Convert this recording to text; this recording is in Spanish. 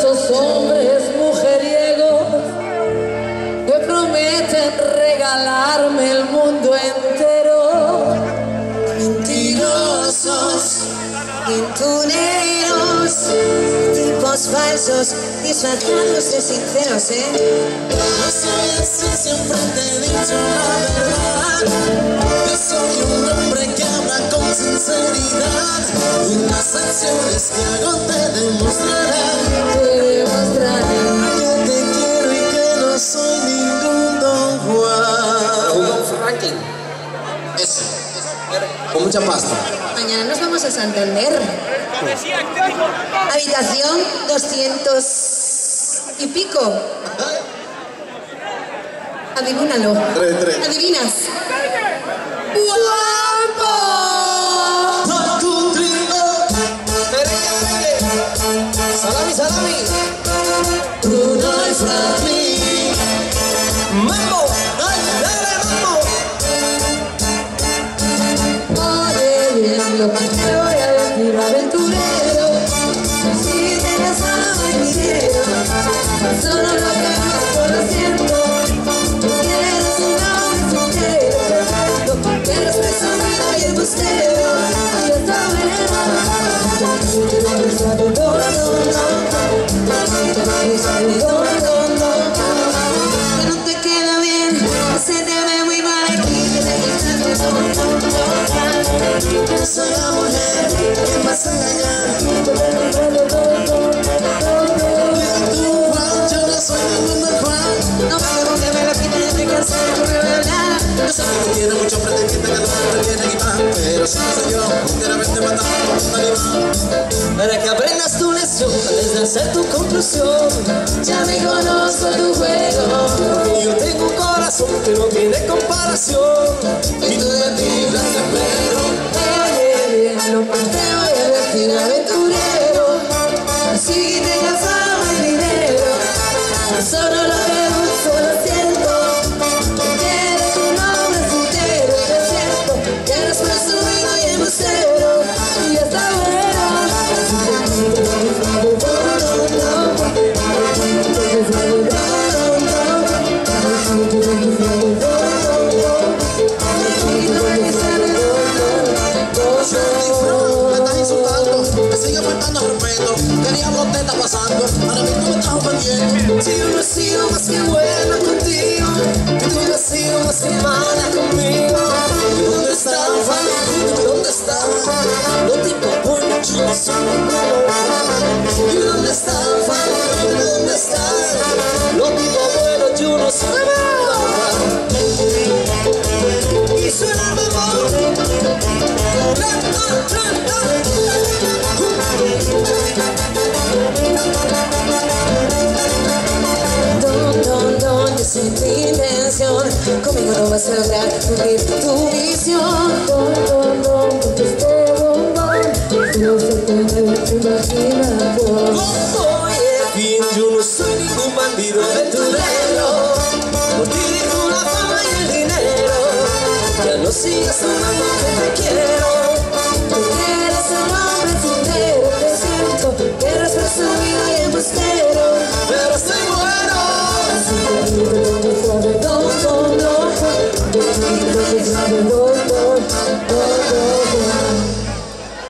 esos hombres mujeriegos que prometen regalarme el mundo entero. Mentirosos, pintureros, tipos falsos, disfrazados de sinceros, No soy así, siempre te he dicho la verdad. Yo soy un hombre que habla con sinceridad, y las acciones que hago te demostrarán que te quiero y que no soy ningún Don Juan. Un Don Franklin. Eso. Con mucha pasta. Mañana nos vamos a Santander. Habitación 200 y pico. Adivínalo. ¿Adivinas? ¡Guapo! Salami, salami. Bruno y Franklin. Mambo. Ay, dale, mambo. Oye bien lo que te voy a decir, aventurero. Si tienes algo de dinero, solo lo que busco lo siento. Tú quieres un hombre soltero, que eres presumido y embustero. Y esta verena, Que no te queda bien, se te ve muy mal aquí. Soy la mujer que vas a engañar. Yo no soy ningún Don Juan. No me debo que me la quiten de casa por revelar. Yo sé que tiene muchos pretendientes que no me tienen y más, pero si no soy yo, sinceramente matamos como un talibán. Para que aprendas tu lección, antes de hacer tu conclusión. ya me conozco tu juego. Y yo tengo un corazón que no tiene comparación. Y tú de ti las espero. Oye bien lo que te voy a decir, aventurero. Si tengas fama y dinero, solo lo que busco lo siento. Que eres un hombre soltero, y es cierto que eres presumido y embustero. Y está bueno. Me estás insultando, me sigue faltando respeto. ¿Qué diablo te está pasando? Ahora mismo me estás ofendiendo. Si yo no he sido más que buena contigo, tú no has sido más que mala conmigo. ¿Dónde están, Fanny? ¿Dónde están los tipos buenos? Yo no soy ninguno. ¿Y dónde están, Fanny? ¿Dónde están Los tipos buenos, yo no soy ninguno. Y suena el amor. Don, yo sé tu intención. Conmigo no vas a lograr cumplir tu visión. Don, porque este bombón no se puede imaginar. Oye, bien, yo no soy ningún bandido aventurero. Por ti dejo la fama y el dinero. Ya no sigas amando que te quiero. Tú eres un hombre sincero, te siento. Que eres presumido y embustero. Pero estoy bueno. Don,